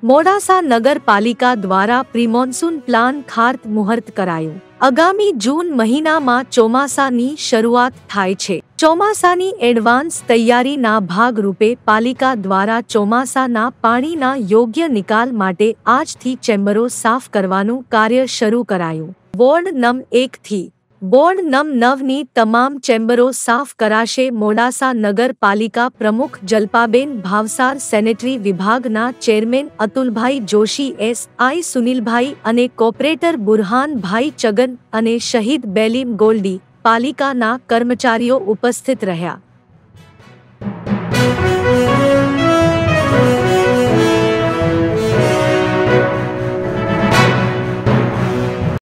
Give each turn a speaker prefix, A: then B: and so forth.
A: મોડાસા નગરપાલિકા દ્વારા pre monsoon plan ખાતમુહૂર્ત કરાયું। આગામી જૂન મહિનામાં ચોમાસાની શરૂઆત થાય છે। ચોમાસાની એડવાન્સ તૈયારીના ભાગરૂપે પાલિકા દ્વારા ચોમાસાના પાણીના યોગ્ય નિકાલ માટે આજથી ચેમ્બરો સાફ કરવાનું કાર્ય શરૂ કરાયું। વોર્ડ નં. 1 થી વોર્ડ નં. 9 ની તમામ ચેમ્બરો સાફ કરાશે। મોડાસા નગરપાલિકા પ્રમુખ જલ્પાબેન ભાવસાર, સેનેટરી વિભાગના ચેરમેન અતુલભાઈ જોશી, એસ.આઈ. સુનિલભાઈ અને કોર્પોરેટર બુરહાનભાઈ ચગન અને શહીદ બેલીમ ગોલ્ડી પાલિકાના કર્મચારીઓ ઉપસ્થિત રહ્યા।